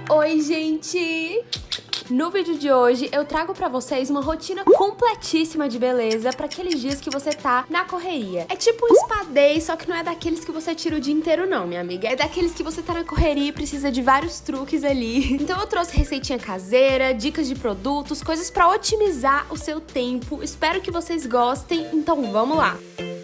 Oi, gente! No vídeo de hoje eu trago pra vocês uma rotina completíssima de beleza pra aqueles dias que você tá na correria. É tipo um spa day, só que não é daqueles que você tira o dia inteiro não, minha amiga. É daqueles que você tá na correria e precisa de vários truques ali. Então eu trouxe receitinha caseira, dicas de produtos, coisas pra otimizar o seu tempo. Espero que vocês gostem, então vamos lá!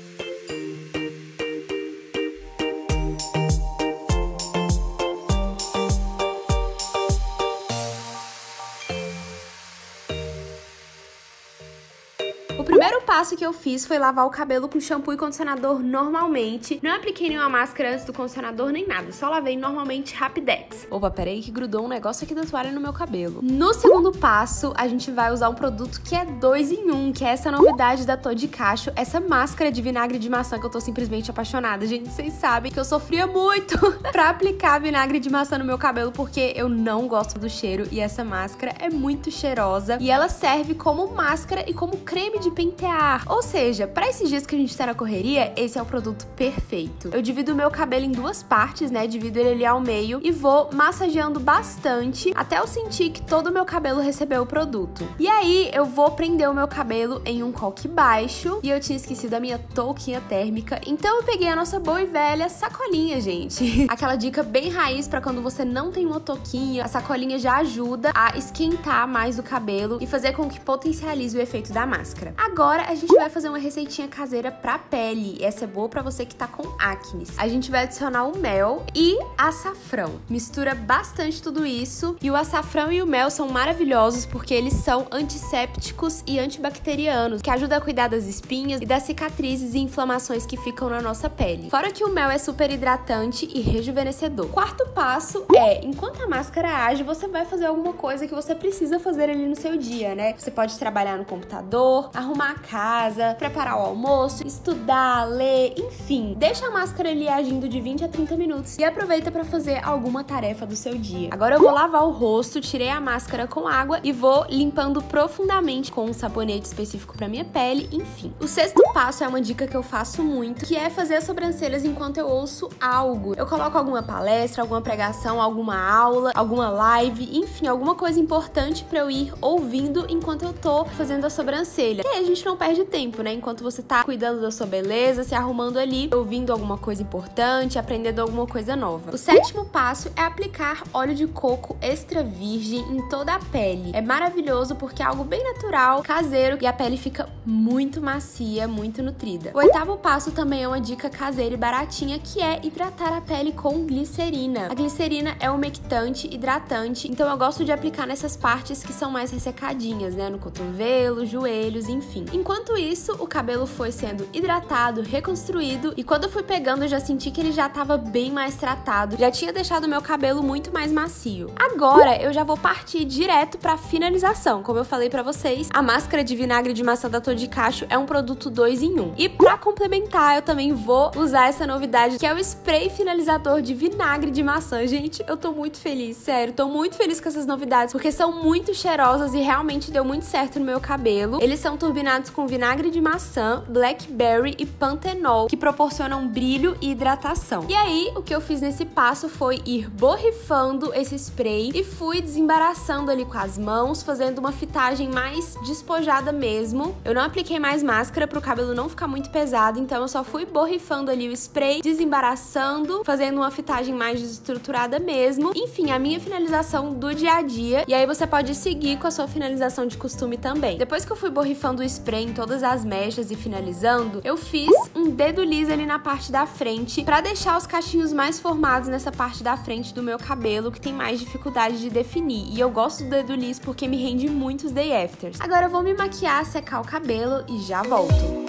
O primeiro passo que eu fiz foi lavar o cabelo com shampoo e condicionador normalmente. Não apliquei nenhuma máscara antes do condicionador nem nada, só lavei normalmente Rapidex. Opa, peraí que grudou um negócio aqui da toalha no meu cabelo. No segundo passo, a gente vai usar um produto que é 2 em 1, que é essa novidade da Tô de Cacho, essa máscara de vinagre de maçã que eu tô simplesmente apaixonada. Gente, vocês sabem que eu sofria muito pra aplicar vinagre de maçã no meu cabelo, porque eu não gosto do cheiro e essa máscara é muito cheirosa e ela serve como máscara e como creme de pentear. Ou seja, para esses dias que a gente tá na correria, esse é o produto perfeito. Eu divido o meu cabelo em duas partes, né? Divido ele ali ao meio e vou massageando bastante até eu sentir que todo o meu cabelo recebeu o produto. E aí eu vou prender o meu cabelo em um coque baixo e eu tinha esquecido a minha touquinha térmica, então eu peguei a nossa boa e velha sacolinha, gente. Aquela dica bem raiz para quando você não tem uma touquinha, a sacolinha já ajuda a esquentar mais o cabelo e fazer com que potencialize o efeito da máscara. Agora a gente vai fazer uma receitinha caseira pra pele. Essa é boa pra você que tá com acne. A gente vai adicionar o mel e açafrão. Mistura bastante tudo isso. E o açafrão e o mel são maravilhosos porque eles são antissépticos e antibacterianos, que ajudam a cuidar das espinhas e das cicatrizes e inflamações que ficam na nossa pele. Fora que o mel é super hidratante e rejuvenescedor. Quarto passo é, enquanto a máscara age, você vai fazer alguma coisa que você precisa fazer ali no seu dia, né? Você pode trabalhar no computador, arrumar a casa, preparar o almoço, estudar, ler, enfim. Deixa a máscara ali agindo de 20 a 30 minutos e aproveita para fazer alguma tarefa do seu dia. Agora eu vou lavar o rosto, tirei a máscara com água e vou limpando profundamente com um sabonete específico para minha pele, enfim. O sexto passo é uma dica que eu faço muito, que é fazer as sobrancelhas enquanto eu ouço algo. Eu coloco alguma palestra, alguma pregação, alguma aula, alguma live, enfim, alguma coisa importante para eu ir ouvindo enquanto eu tô fazendo a sobrancelha. E aí a gente não perde tempo, né? Enquanto você tá cuidando da sua beleza, se arrumando ali, ouvindo alguma coisa importante, aprendendo alguma coisa nova. O sétimo passo é aplicar óleo de coco extra virgem em toda a pele. É maravilhoso porque é algo bem natural, caseiro, e a pele fica muito macia, muito nutrida. O oitavo passo também é uma dica caseira e baratinha, que é hidratar a pele com glicerina. A glicerina é umectante, hidratante, então eu gosto de aplicar nessas partes que são mais ressecadinhas, né? No cotovelo, joelhos, enfim. Enquanto isso, o cabelo foi sendo hidratado, reconstruído, e quando eu fui pegando, eu já senti que ele já tava bem mais tratado, já tinha deixado o meu cabelo muito mais macio. Agora, eu já vou partir direto pra finalização. Como eu falei pra vocês, a máscara de vinagre de maçã da Tô de Cacho é um produto 2 em 1. E pra complementar, eu também vou usar essa novidade, que é o spray finalizador de vinagre de maçã. Gente, eu tô muito feliz, sério, tô muito feliz com essas novidades, porque são muito cheirosas e realmente deu muito certo no meu cabelo. Eles são turbinados com vinagre de maçã, blackberry e pantenol, que proporcionam brilho e hidratação. E aí, o que eu fiz nesse passo foi ir borrifando esse spray e fui desembaraçando ali com as mãos, fazendo uma fitagem mais despojada mesmo. Eu não apliquei mais máscara pro cabelo não ficar muito pesado, então eu só fui borrifando ali o spray, desembaraçando, fazendo uma fitagem mais desestruturada mesmo. Enfim, a minha finalização do dia a dia. E aí você pode seguir com a sua finalização de costume também. Depois que eu fui borrifando o spray em todas as mechas e finalizando, eu fiz um dedo liso ali na parte da frente pra deixar os cachinhos mais formados nessa parte da frente do meu cabelo, que tem mais dificuldade de definir. E eu gosto do dedo liso porque me rende muitos day afters. Agora eu vou me maquiar, secar o cabelo e já volto.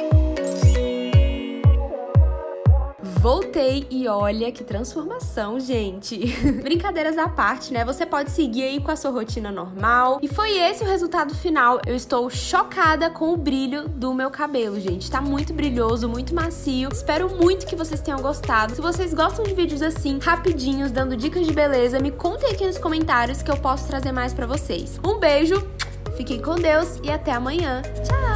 Voltei e olha que transformação, gente. Brincadeiras à parte, né? Você pode seguir aí com a sua rotina normal. E foi esse o resultado final. Eu estou chocada com o brilho do meu cabelo, gente. Tá muito brilhoso, muito macio. Espero muito que vocês tenham gostado. Se vocês gostam de vídeos assim, rapidinhos, dando dicas de beleza, me contem aqui nos comentários que eu posso trazer mais pra vocês. Um beijo, fiquem com Deus e até amanhã. Tchau!